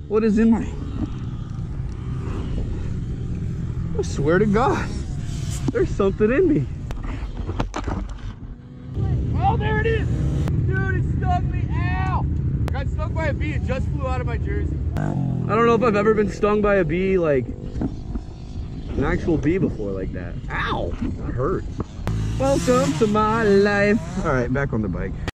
What is in my... I swear to God, there's something in me. Oh, there it is! Dude, it stung me. Ow! I got stung by a bee. It just flew out of my jersey. I don't know if I've ever been stung by a bee, like an actual bee before like that. Ow! That hurt. Welcome to my life. All right, back on the bike.